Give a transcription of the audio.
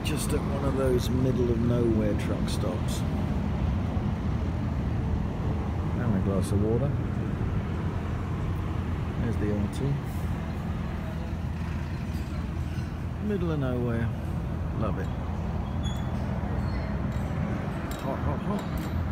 just at one of those middle of nowhere truck stops. And a glass of water. There's the RT. Middle of nowhere. Love it. Hot, hot, hot.